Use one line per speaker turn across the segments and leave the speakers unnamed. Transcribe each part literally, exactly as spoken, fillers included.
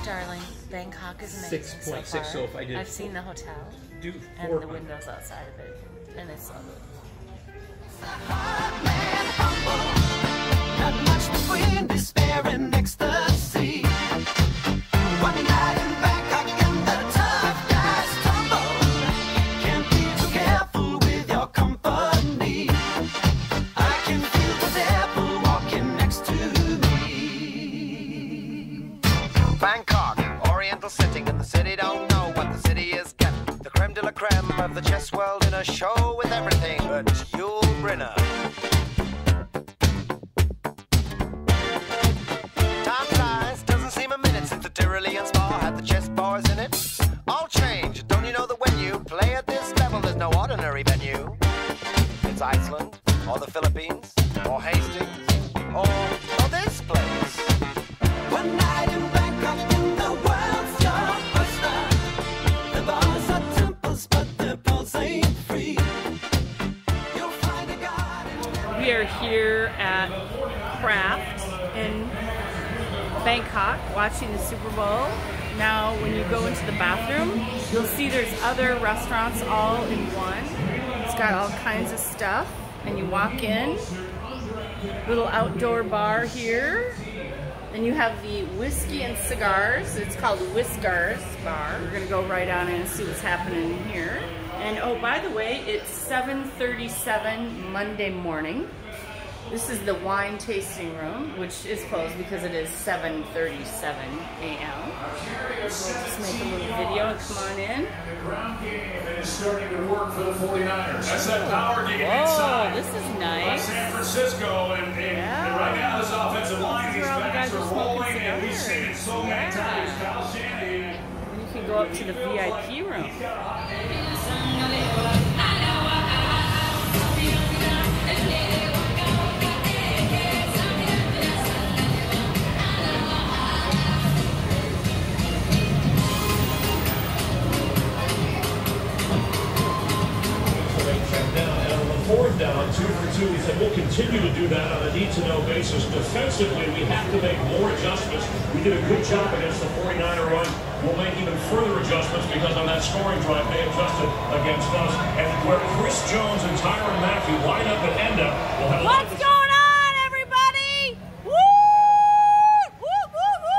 Darling, Bangkok is amazing.
six point six, so, so if I did...
I've seen the hotel
do
and the windows outside of it, and it's lovely.
Not much between despair and ecstasy. One night in Bangkok and the tough guys tumble. Can't be too careful with your company. I can feel the devil walking next to me. Bangkok, Oriental setting, and the city don't know what the city is getting. The creme de la creme of the chess world in a show with everything but Yul Brynner. Time flies, doesn't seem a minute since the Tyrolean Spa had the chess bars in it. All change, don't you know that when you play at this level, there's no ordinary venue? It's Iceland, or the Philippines, or Hastings, or, or this place. One night in Bangkok in the world's your buster. The bars are temples, but the pulse ain't free. You'll find a god in
We are here at Craft in Bangkok watching the Super Bowl. Now when you go into the bathroom, you'll see there's other restaurants all in one. It's got all kinds of stuff, and you walk in, little outdoor bar here. Then you have the whiskey and cigars. It's called Whiskers Bar. We're gonna go right on in and see what's happening here. And oh, by the way, it's seven thirty-seven Monday morning. This is the wine tasting room, which is closed because it is seven thirty-seven A M We'll just make a little video and come on in.
It's starting to work for the forty-niners. That's that power getting inside.
Oh, this is nice.
San Francisco, and, and,
yeah.
and right now this offensive line, these backs are rolling, and we've
cigars.
seen it so many
Yeah.
times. Kyle Shanahan.
And you can go up to the V I P room.
Fourth down, two for two. He said, we'll continue to do that on a need-to-know basis. Defensively, we have to make more adjustments. We did a good job against the forty-niner run. We'll make even further adjustments because on that scoring drive, they adjusted against us. And where Chris Jones and Tyrann Mathieu line up and end up, we'll have...
What's going on, everybody? Woo! Woo, woo, woo!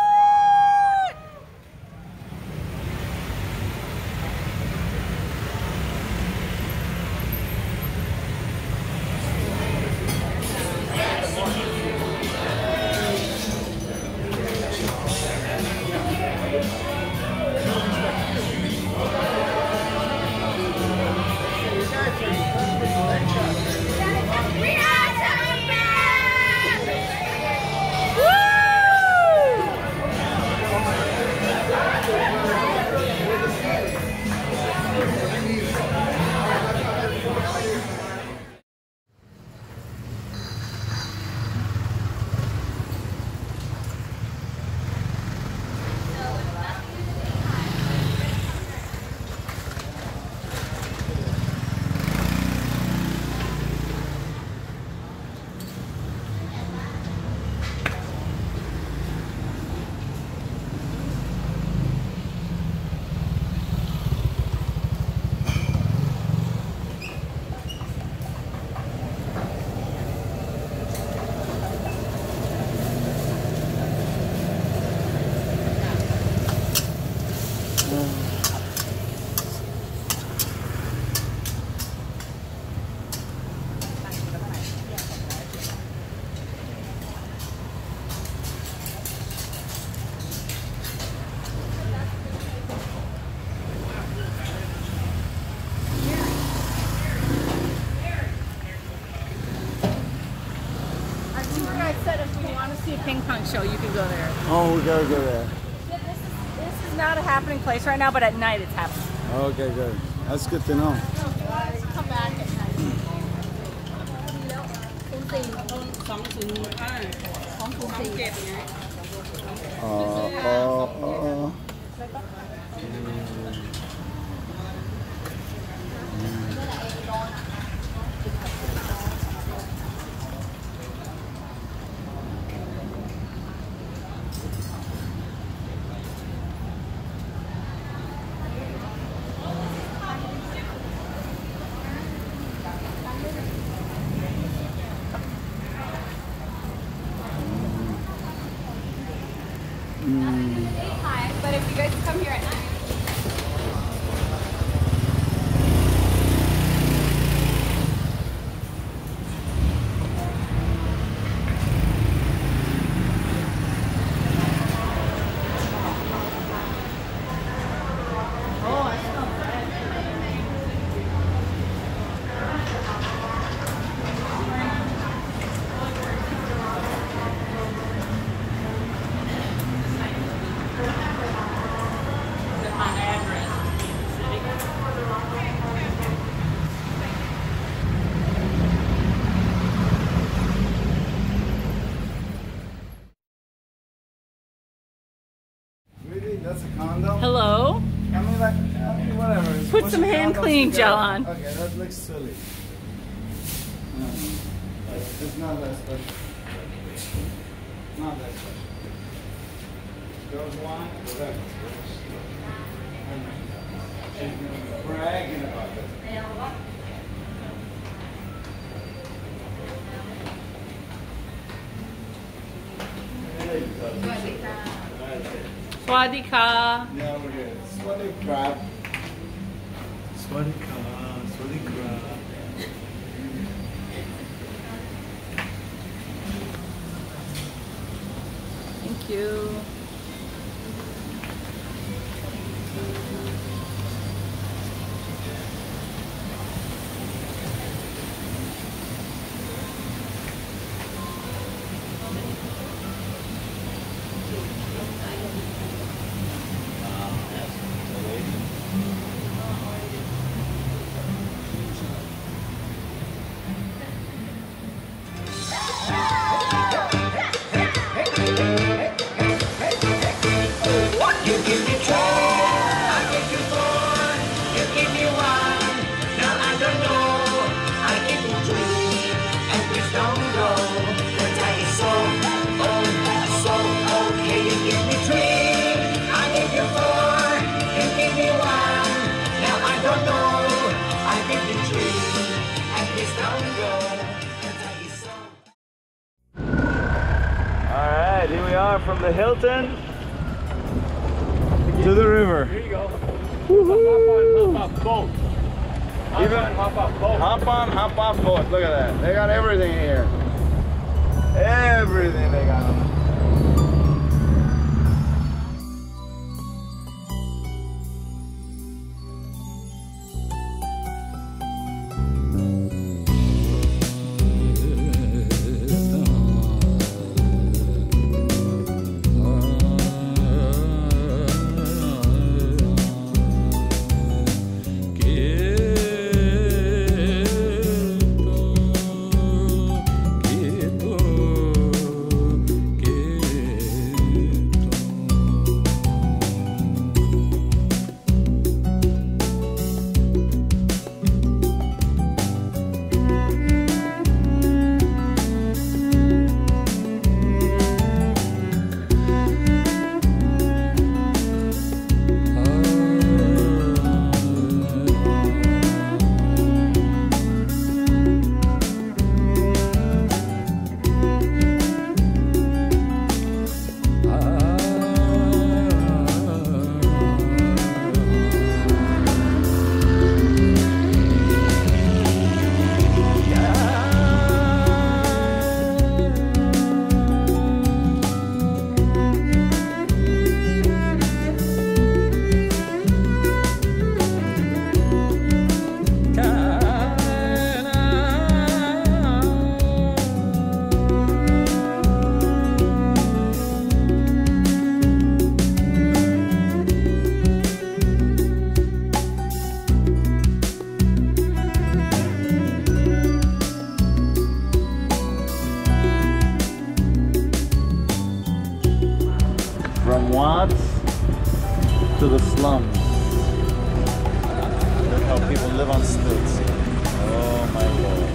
Ping pong show, you can go there.
Oh, we gotta go there.
This is, this is not a happening place right now, but at night it's happening.
Okay, good. That's good to know.
Come back at night.
Uh, uh, uh.
But if you guys come here at night.
That's a condom?
Hello?
I mean, like, I mean, whatever. It's
Put some
pushing
hand
condoms
cleaning
together.
gel on.
Okay, that looks silly. No. It's not that special. Not that special. Girls want whatever. She's bragging about it.
Swadika.
Yeah, we're good. Sweaty crab. Sweaty crab. Sweaty crab.
Thank you.
Alright, here we are from the Hilton to the river.
Here you go.
Woohoo!
Hop off boat.
Even
Hop off boat.
hop on, hop off boat. Look at that. They got everything here. Everything they got on it. From Watts to the slums. Look how people live on stilts. Oh my lord.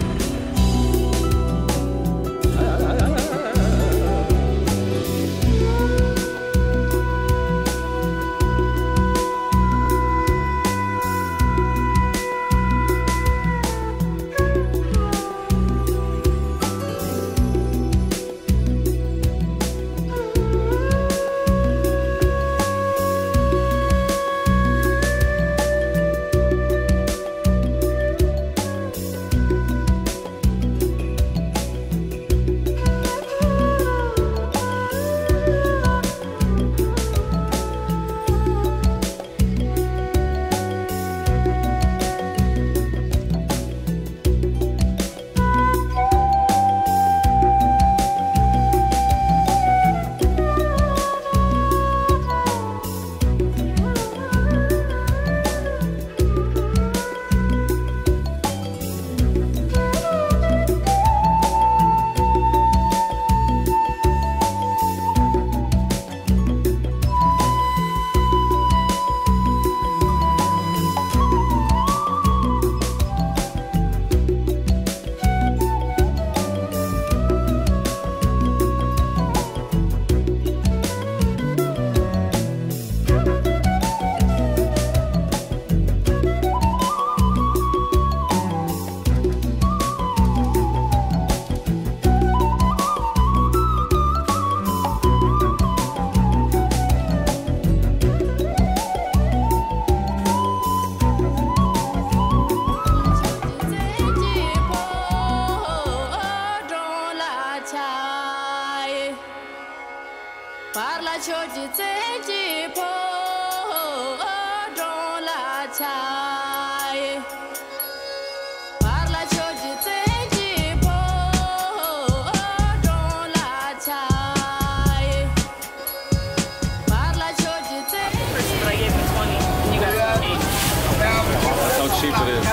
Cheap it is.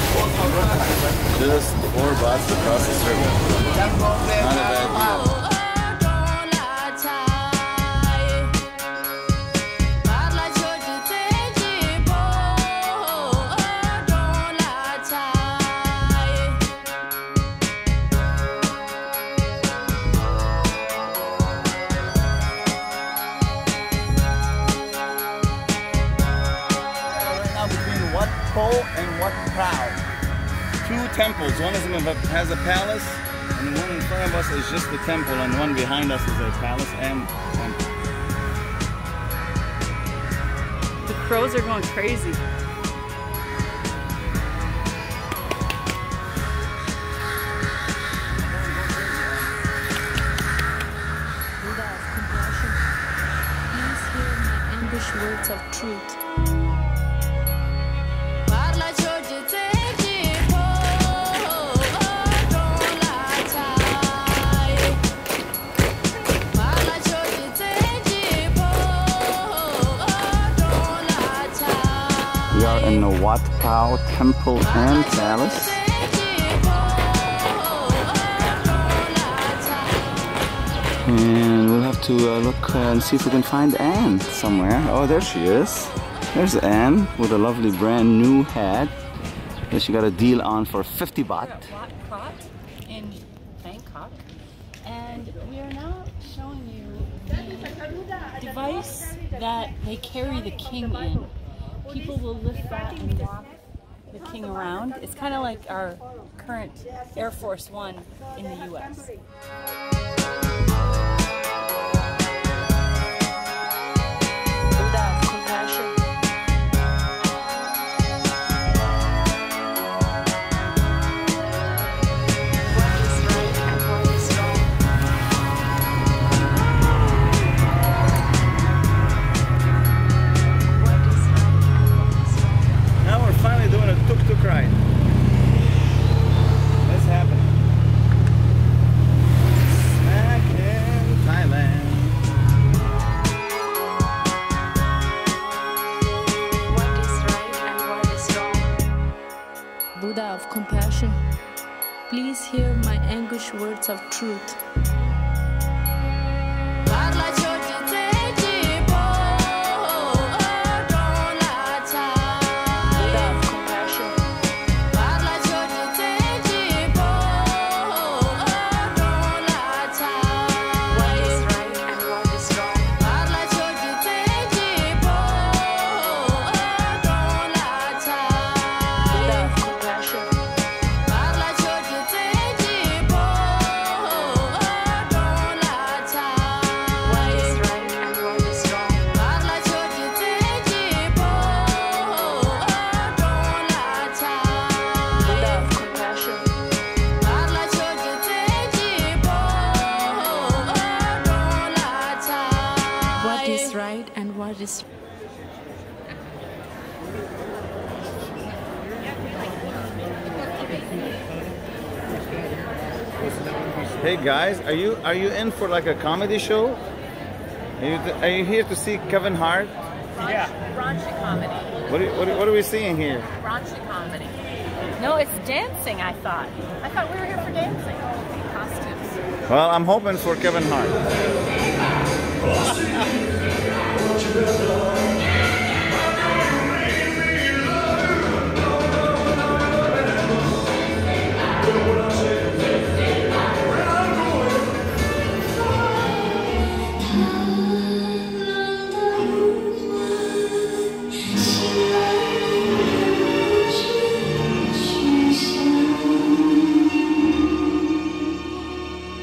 Just four bucks across the strip. Not a bad deal.
And what crowd? Two temples. One of them has a palace, and the one in front of us is just the temple, and the one behind us is a palace and temple.
The crows are going crazy.
Please hear my English words of truth.
We are in the Wat Pao Temple and Palace. And we'll have to uh, look uh, and see if we can find Anne somewhere. Oh, there she is. There's Anne with a lovely brand new hat that she got a deal on for fifty baht.
We're at Wat Pao in Bangkok, and we are now showing you the device that they carry the king in. People will lift that and walk the king around. It's kind of like our current Air Force One in the U S
Tuk-tuk ride. What's happening? Smack in Thailand.
What is right and what is wrong? Buddha of compassion, please hear my anguish words of truth. And what is
Hey guys, are you are you in for like a comedy show? Are you, are you here to see Kevin Hart?
Yeah. Raunchy comedy.
What are, what, are, what are we seeing here?
Raunchy comedy. No, it's dancing, I thought. I thought we were here for dancing. Costumes.
Well, I'm hoping for Kevin Hart.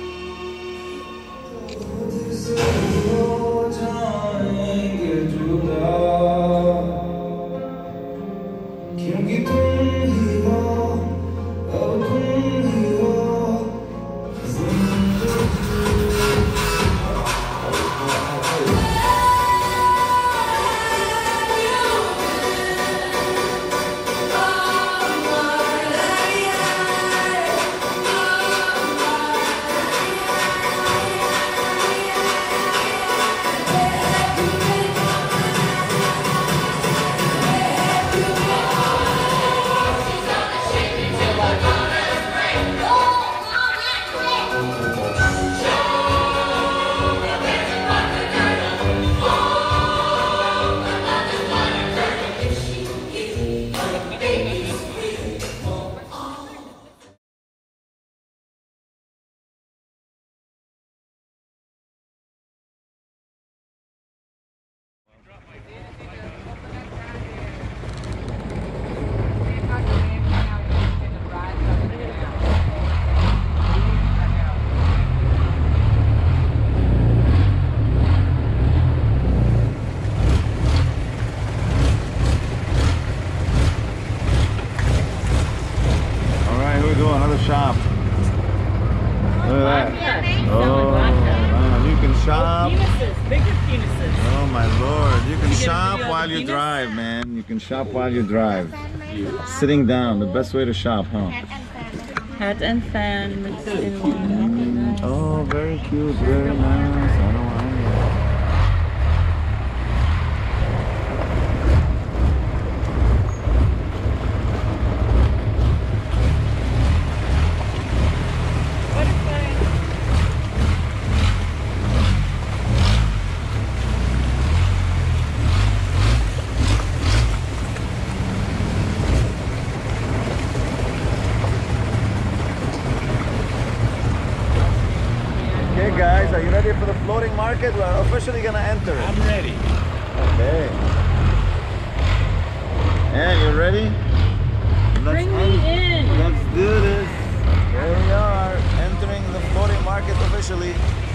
Oh, darling, get through the
shop. Look at that. Oh, wow. You can shop.
Penises, bigger penises.
Oh my lord. You can
You get a
shop
video of
while
the
you
penis?
drive, man. You can shop while you drive. Sitting down, the best way to shop, huh?
Hat and fan mixed in one.
Oh, very cute, very nice. I don't mind it. Okay guys, are you ready for the floating market? We're officially gonna enter it.
I'm ready.
Okay. And you ready? Let's
Bring me in.
Let's do this. There we are, entering the floating market officially.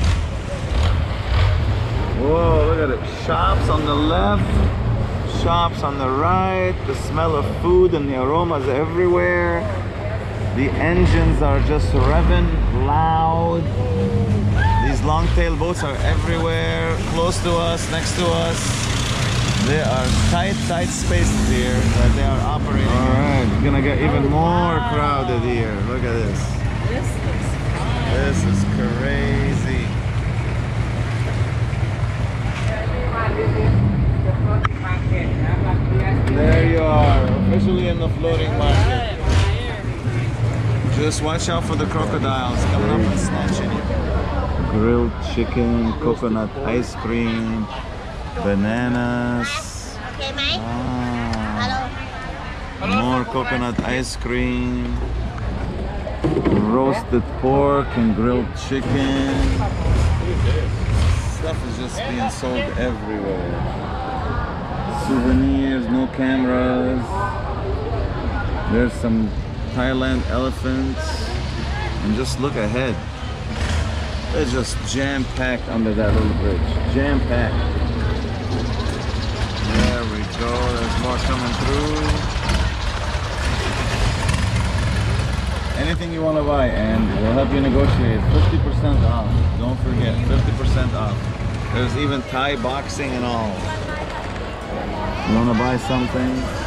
Whoa, look at it. Shops on the left, shops on the right. The smell of food and the aromas everywhere. The engines are just revving loud. These long-tail boats are everywhere, close to us, next to us. There are tight, tight spaces here that they are operating. All right, it's gonna get even more crowded here. Look at this.
This looks fun.
This is crazy. There you are, officially in the floating market. Just watch out for the crocodiles coming up and snatching you. Grilled chicken, coconut ice cream, bananas. Ah, more coconut ice cream, roasted pork and grilled chicken. Stuff is just being sold everywhere. Souvenirs, no cameras. There's some Thailand elephants. And just look ahead. It's just jam-packed under that little bridge. Jam-packed. There we go. There's more coming through. Anything you want to buy, and we'll help you negotiate. fifty percent off. Don't forget, fifty percent off. There's even Thai boxing and all. You want to buy something?